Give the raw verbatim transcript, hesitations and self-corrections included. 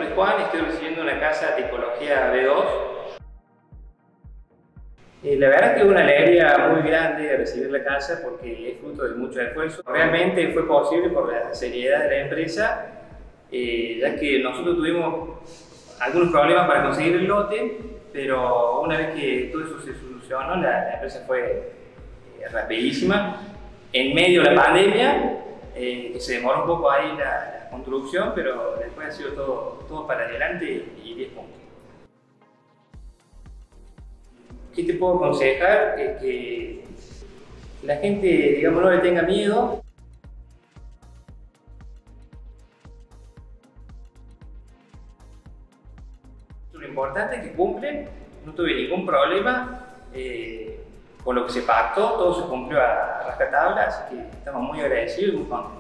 Juan, estoy recibiendo una casa tipología B dos. Eh, la verdad que es una alegría muy grande recibir la casa porque es fruto de mucho esfuerzo. Realmente fue posible por la seriedad de la empresa, eh, ya que nosotros tuvimos algunos problemas para conseguir el lote, pero una vez que todo eso se solucionó, la, la empresa fue eh, rapidísima. En medio de la pandemia, eh, que se demoró un poco ahí la, la construcción, pero después ha sido todo, todo para adelante y diez puntos. ¿Qué te puedo aconsejar? Eh, que la gente, digamos, no le tenga miedo. Lo importante es que cumplen, no tuve ningún problema eh, con lo que se pactó, todo se cumplió a rajatabla, así que estamos muy agradecidos y muy contentos.